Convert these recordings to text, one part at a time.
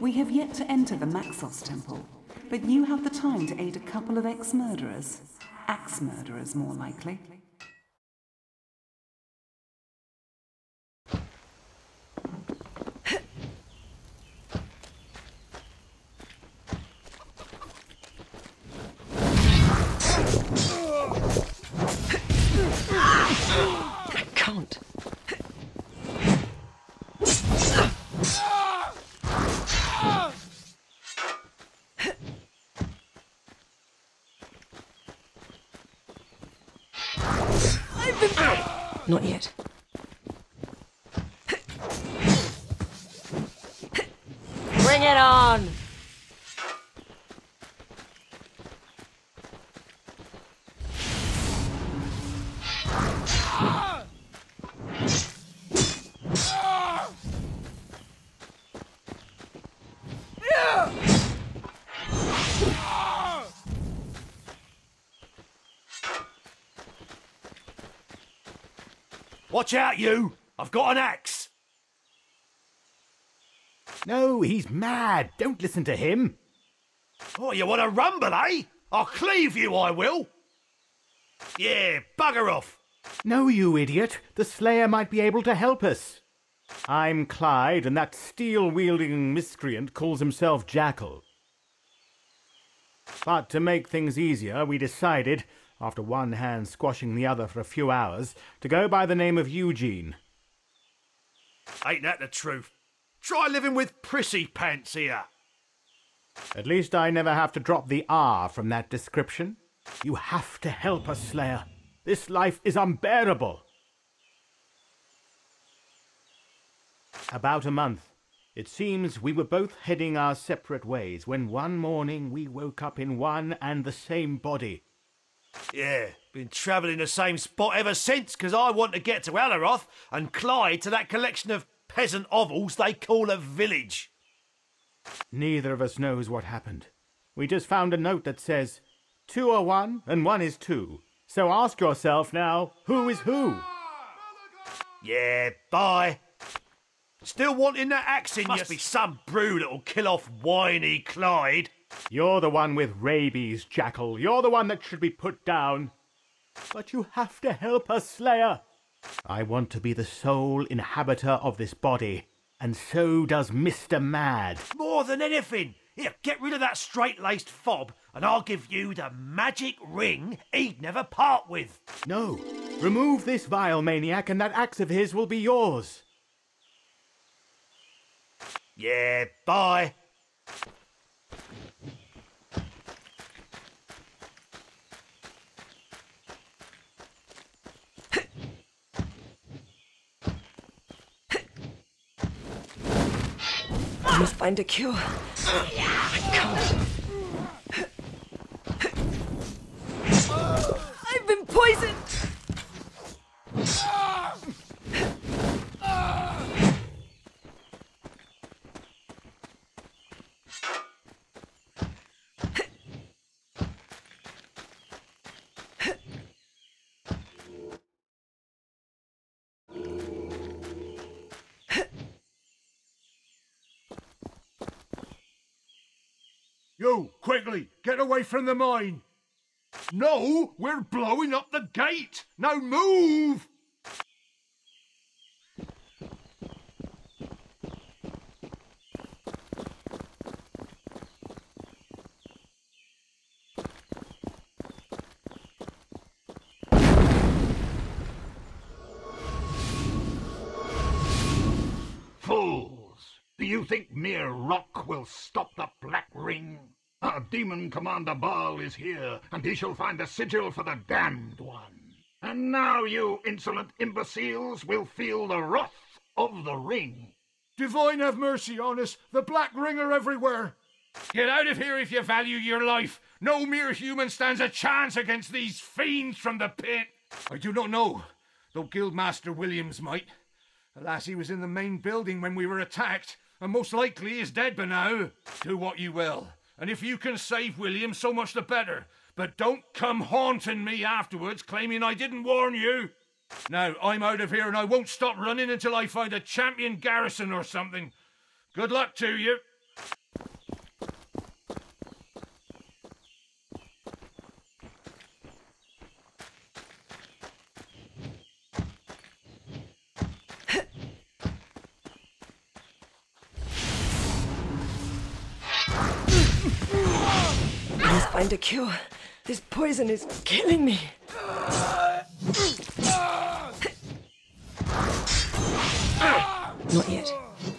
We have yet to enter the Maxos temple, but you have the time to aid a couple of ex-murderers. Axe-murderers, more likely. I can't. Not yet. Bring it on! Watch out, you! I've got an axe! No, he's mad. Don't listen to him. Oh, you want to rumble, eh? I'll cleave you, I will! Yeah, bugger off! No, you idiot. The Slayer might be able to help us. I'm Clyde, and that steel-wielding miscreant calls himself Jackal. But to make things easier, we decided, after one hand squashing the other for a few hours, to go by the name of Eugene. Ain't that the truth? Try living with prissy pants here. At least I never have to drop the R from that description. You have to help us, Slayer. This life is unbearable. About a month. It seems we were both heading our separate ways when one morning we woke up in one and the same body. Yeah, been travelling the same spot ever since, 'cause I want to get to Alaroth and Clyde to that collection of peasant hovels they call a village. Neither of us knows what happened. We just found a note that says, 2 are 1 and 1 is 2. So ask yourself now, who is who? Yeah, bye. Still wanting that axe in you? Must be some brew that'll kill off whiny Clyde. You're the one with rabies, Jackal. You're the one that should be put down. But you have to help us, Slayer. I want to be the sole inhabitor of this body, and so does Mr. Mad. More than anything. Here, get rid of that straight-laced fob, and I'll give you the magic ring he'd never part with. No, remove this vile maniac, and that axe of his will be yours. Yeah, bye. I must find a cure. I can't. I've been poisoned! You, quickly, get away from the mine. No, we're blowing up the gate. Now move! Fools! Do you think mere rock will stop the Black Ring? Our demon commander Baal is here, and he shall find a sigil for the damned one. And now you insolent imbeciles will feel the wrath of the ring. Divine have mercy on us. The Black Ring are everywhere. Get out of here if you value your life. No mere human stands a chance against these fiends from the pit. I do not know, though Guildmaster Williams might. Alas, he was in the main building when we were attacked, and most likely is dead by now. Do what you will, and if you can save William, so much the better. But don't come haunting me afterwards, claiming I didn't warn you. Now, I'm out of here, and I won't stop running until I find a champion garrison or something. Good luck to you. I must find a cure. This poison is killing me. Not yet.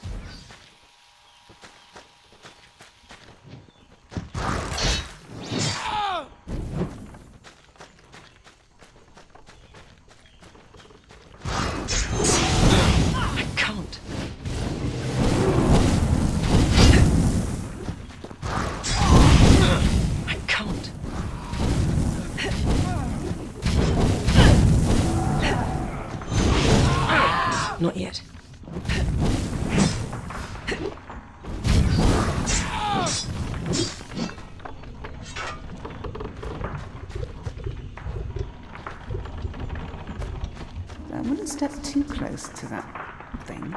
I can't. I can't. Not yet. I wouldn't step too close to that thing.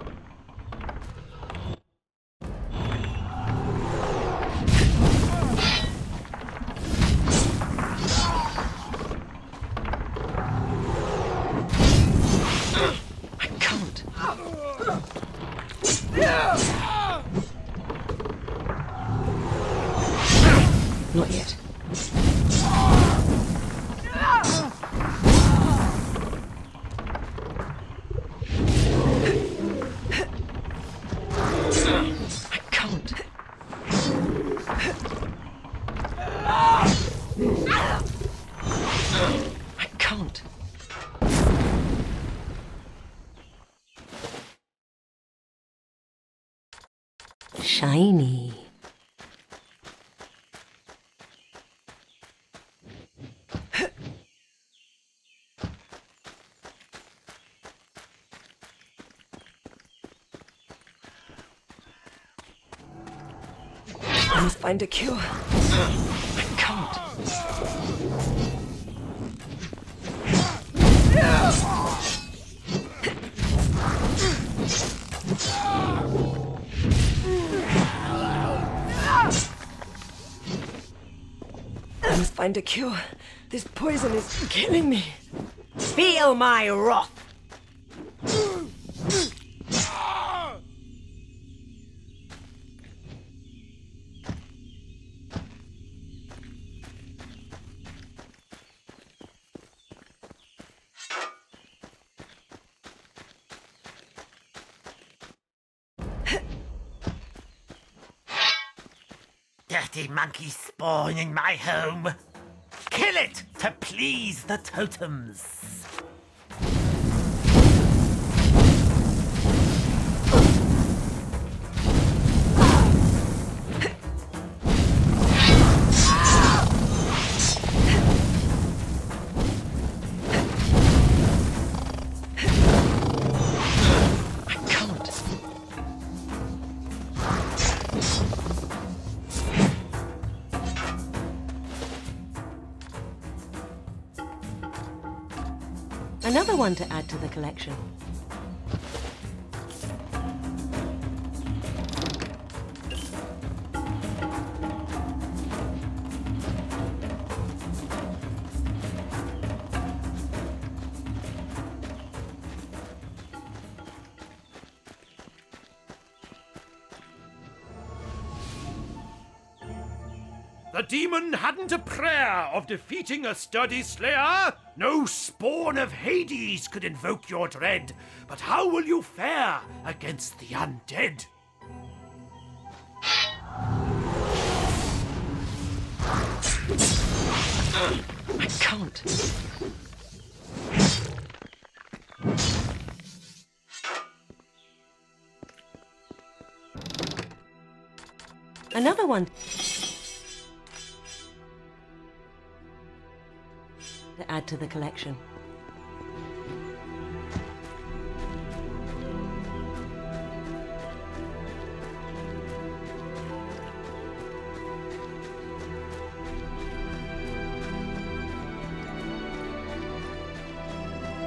I can't. Not yet. I can't. I can't. Shiny. I must find a cure. I can't. I must find a cure. This poison is killing me. Feel my wrath. Dirty monkey spawn in my home. Kill it to please the totems. Another one to add to the collection. The demon hadn't a prayer of defeating a sturdy slayer. No spawn of Hades could invoke your dread. But how will you fare against the undead? I can't. Another one. To add to the collection.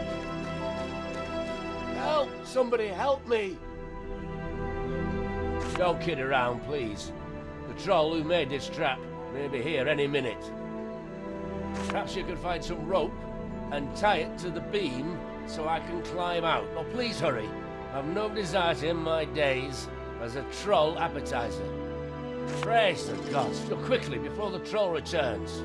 Help! Somebody help me! Don't kid around, please. The troll who made this trap may be here any minute. Perhaps you could find some rope and tie it to the beam so I can climb out. Oh, please hurry. I've no desire to end my days as a troll appetizer. Praise the gods, quickly before the troll returns.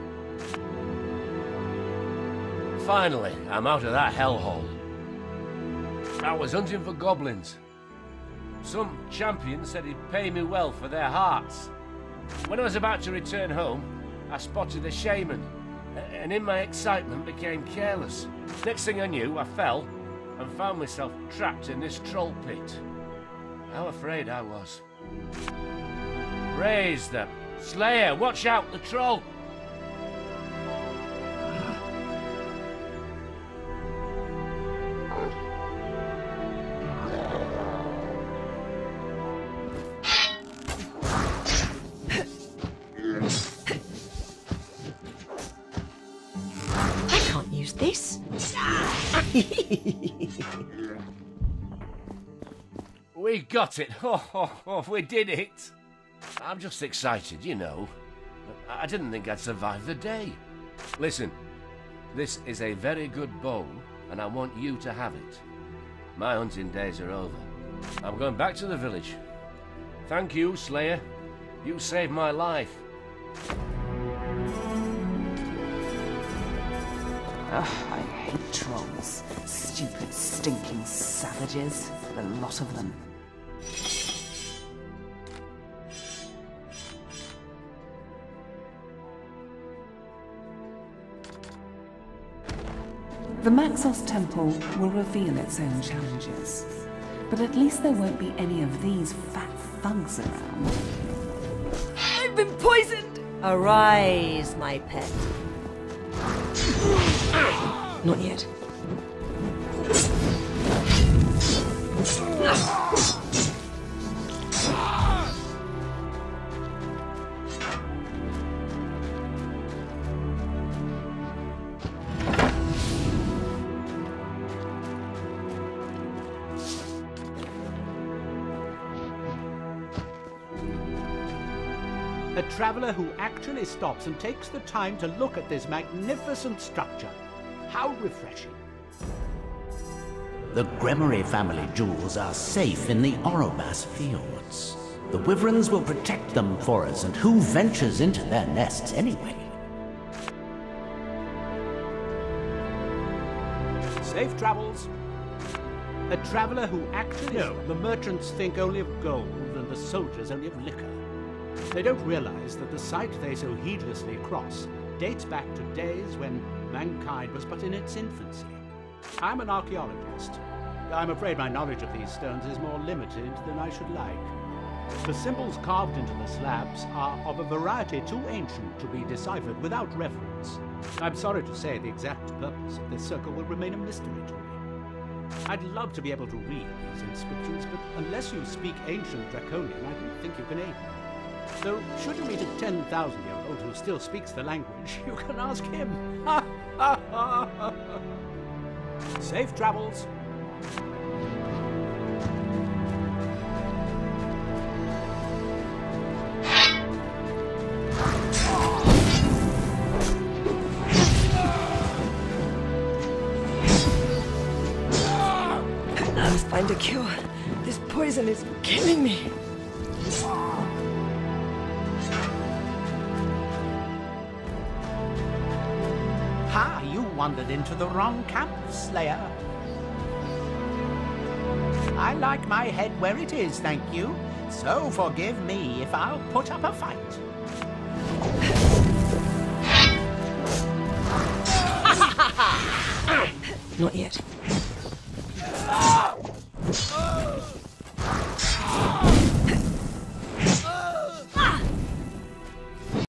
Finally, I'm out of that hellhole. I was hunting for goblins. Some champion said he'd pay me well for their hearts. When I was about to return home, I spotted a shaman, and in my excitement became careless. Next thing I knew, I fell and found myself trapped in this troll pit. How afraid I was. Raise them. Slayer, watch out, the troll! I can't use this. We got it! Oh, we did it! I'm just excited, you know. I didn't think I'd survive the day. Listen, this is a very good bow, and I want you to have it. My hunting days are over. I'm going back to the village. Thank you, Slayer. You saved my life. Ugh, I hate trolls. Stupid, stinking savages. The lot of them. The Maxos Temple will reveal its own challenges, but at least there won't be any of these fat thugs around. I've been poisoned! Arise, my pet. Not yet. A traveller who actually stops and takes the time to look at this magnificent structure. How refreshing. The Gremory family jewels are safe in the Orobas fields. The wyverns will protect them for us, and who ventures into their nests anyway? Safe travels. A traveller who actually... No, the merchants think only of gold and the soldiers only of liquor. They don't realize that the site they so heedlessly cross dates back to days when mankind was but in its infancy. I'm an archaeologist. I'm afraid my knowledge of these stones is more limited than I should like. The symbols carved into the slabs are of a variety too ancient to be deciphered without reference. I'm sorry to say the exact purpose of this circle will remain a mystery to me. I'd love to be able to read these inscriptions, but unless you speak ancient Draconian, I don't think you can aid me. So, should you meet a 10,000-year-old who still speaks the language, you can ask him. Ha ha ha! Safe travels. I must find a cure. This poison is killing me. Ha! You wandered into the wrong camp, Slayer. I like my head where it is, thank you. So forgive me if I'll put up a fight. Not yet.